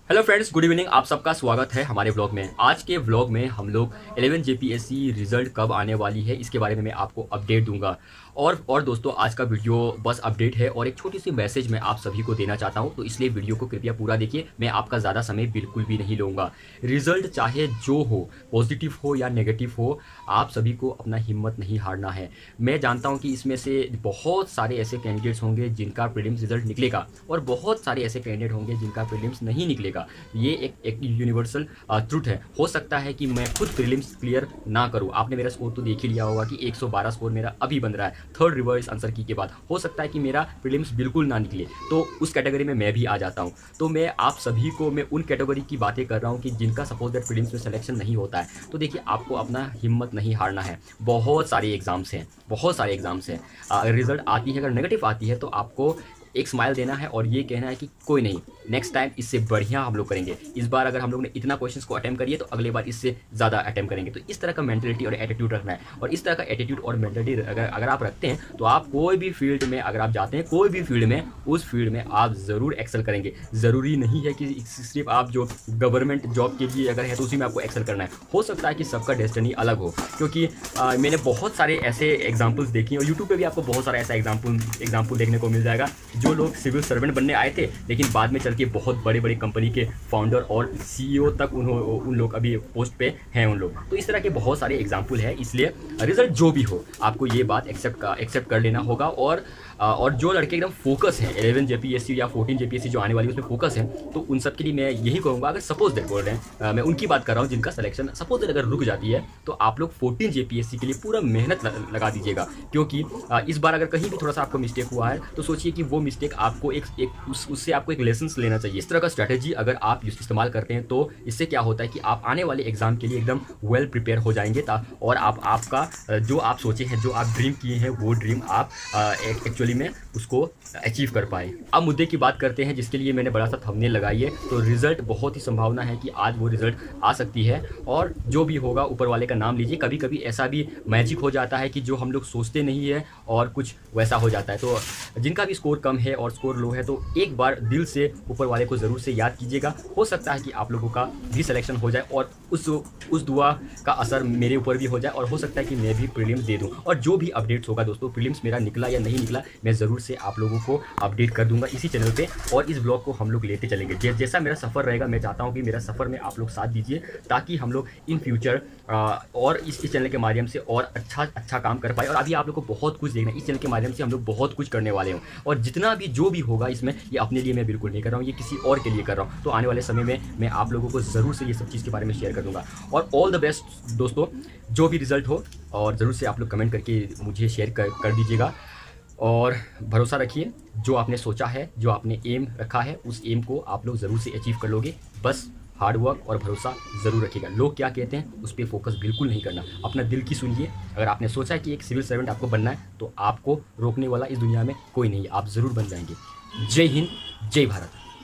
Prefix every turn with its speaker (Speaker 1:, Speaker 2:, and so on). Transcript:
Speaker 1: Hello friends, good evening. आप सबका स्वागत है हमारे व्लॉग में। आज के व्लॉग में हम लोग 11 जेपीएससी रिजल्ट कब आने वाली है इसके बारे में मैं आपको अपडेट दूंगा। और दोस्तों, आज का वीडियो बस अपडेट है और एक छोटी सी मैसेज मैं आप सभी को देना चाहता हूं, तो इसलिए वीडियो को कृपया पूरा देखिए। मैं आपका ज़्यादा समय बिल्कुल भी नहीं लूँगा। रिजल्ट चाहे जो हो, पॉजिटिव हो या नेगेटिव हो, आप सभी को अपना हिम्मत नहीं हारना है। मैं जानता हूँ कि इसमें से बहुत सारे ऐसे कैंडिडेट्स होंगे जिनका प्रीलिम्स रिजल्ट निकलेगा और बहुत सारे ऐसे कैंडिडेट होंगे जिनका प्रीलिम्स नहीं निकलेगा। ये एक यूनिवर्सल ट्रुथ है। हो सकता है कि मैं खुद प्रीलिम्स क्लियर ना करूं। आपने मेरा स्कोर तो देख ही लिया होगा कि 112 स्कोर मेरा अभी बन रहा है थर्ड रिवर्स आंसर की के बाद। हो सकता है कि मेरा प्रीलिम्स बिल्कुल ना निकले, तो उस कैटेगरी में मैं भी आ जाता हूं। तो मैं आप सभी को मैं उन कैटेगरी की बातें कर रहा हूं कि जिनका सपोज दैट प्रीलिम्स में सिलेक्शन नहीं होता है। तो देखिए, आपको अपना हिम्मत नहीं हारना है। बहुत सारे एग्जाम्स हैं, बहुत सारे एग्जाम्स हैं। रिजल्ट आती है, अगर नेगेटिव आती है तो आपको एक स्माइल देना है और ये कहना है कि कोई नहीं, नेक्स्ट टाइम इससे बढ़िया हम लोग करेंगे। इस बार अगर हम लोग ने इतना क्वेश्चंस को अटेम्प्ट करिए तो अगले बार इससे ज़्यादा अटेम्प्ट करेंगे। तो इस तरह का मेंटलिटी और एटीट्यूड रखना है। और इस तरह का एटीट्यूड और मेंटलिटी अगर आप रखते हैं तो आप कोई भी फील्ड में अगर आप जाते हैं, कोई भी फील्ड में, उस फील्ड में आप ज़रूर एक्सेल करेंगे। ज़रूरी नहीं है कि सिर्फ आप जो गवर्नमेंट जॉब के लिए अगर है तो उसी में आपको एक्सेल करना है। हो सकता है कि सबका डेस्टिनी अलग हो, क्योंकि मैंने बहुत सारे ऐसे एग्जाम्पल्स देखे और यूट्यूब पर भी आपको बहुत सारा ऐसा एग्जाम्पल देखने को मिल जाएगा। जो लोग सिविल सर्वेंट बनने आए थे लेकिन बाद में चल के बहुत बड़ी बड़ी कंपनी के फाउंडर और सीईओ तक उन लोग अभी पोस्ट पे हैं उन लोग। तो इस तरह के बहुत सारे एग्जाम्पल है। इसलिए रिजल्ट जो भी हो, आपको ये बात एक्सेप्ट कर लेना होगा। और जो लड़के एकदम फोकस हैं 11 जेपीएससी या 14 जेपीएससी जो आने वाली है उसमें फोकस है, तो उन सब के लिए मैं यही कहूँगा, अगर सपोज दैट बोल रहे हैं, मैं उनकी बात कर रहा हूँ जिनका सिलेक्शन सपोज दैट अगर रुक जाती है, तो आप लोग 14 जेपीएससी के लिए पूरा मेहनत लगा दीजिएगा। क्योंकि इस बार अगर कहीं भी थोड़ा सा आपको मिस्टेक हुआ है तो सोचिए कि वो मिस्टेक आपको उससे आपको एक लेसन लेना चाहिए। इस तरह का स्ट्रैटेजी अगर आप इस्तेमाल करते हैं तो इससे क्या होता है कि आप आने वाले एग्जाम के लिए एकदम वेल प्रिपेयर हो जाएंगे। और आपका जो आप सोचे हैं, जो आप ड्रीम किए हैं, वो ड्रीम आप एक्चुअली में उसको अचीव कर पाए। अब मुद्दे की बात करते हैं जिसके लिए मैंने बड़ा सा थंबनेल लगाई है। तो रिजल्ट बहुत ही संभावना है कि आज वो रिजल्ट आ सकती है और जो भी होगा ऊपर वाले का नाम लीजिए। कभी कभी ऐसा भी मैजिक हो जाता है कि जो हम लोग सोचते नहीं है और कुछ वैसा हो जाता है। तो जिनका भी स्कोर कम है और स्कोर लो है, तो एक बार दिल से ऊपर वाले को ज़रूर से याद कीजिएगा। हो सकता है कि आप लोगों का भी सिलेक्शन हो जाए और उस दुआ का असर मेरे ऊपर भी हो जाए और हो सकता है कि मैं भी प्रीलिम्स दे दूं। और जो भी अपडेट्स होगा दोस्तों, प्रीलिम्स मेरा निकला या नहीं निकला, मैं ज़रूर से आप लोगों को अपडेट कर दूंगा इसी चैनल पे। और इस ब्लॉग को हम लोग लेते चलेंगे। जैसा मेरा सफ़र रहेगा, मैं चाहता हूँ कि मेरा सफ़र में आप लोग साथ दीजिए, ताकि हम लोग इन फ्यूचर और इस चैनल के माध्यम से और अच्छा काम कर पाए। और अभी आप लोग को बहुत कुछ देखना है, इस चैनल के माध्यम से हम लोग बहुत कुछ करने वाले हैं। और जितना भी जो भी होगा इसमें, ये अपने लिए मैं बिल्कुल नहीं कर रहा हूँ, ये किसी और के लिए कर रहा हूँ। तो आने वाले समय में मैं आप लोगों को ज़रूर से ये सब चीज़ के बारे में शेयर कर दूँगा। और ऑल द बेस्ट दोस्तों, जो भी रिजल्ट हो, और ज़रूर से आप लोग कमेंट करके मुझे शेयर कर दीजिएगा। और भरोसा रखिए, जो आपने सोचा है, जो आपने एम रखा है, उस एम को आप लोग ज़रूर से अचीव कर लोगे। बस हार्ड वर्क और भरोसा ज़रूर रखिएगा। लोग क्या कहते हैं उस पर फोकस बिल्कुल नहीं करना, अपना दिल की सुनिए। अगर आपने सोचा है कि एक सिविल सर्वेंट आपको बनना है, तो आपको रोकने वाला इस दुनिया में कोई नहीं है, आप ज़रूर बन जाएंगे। जय हिंद, जय भारत।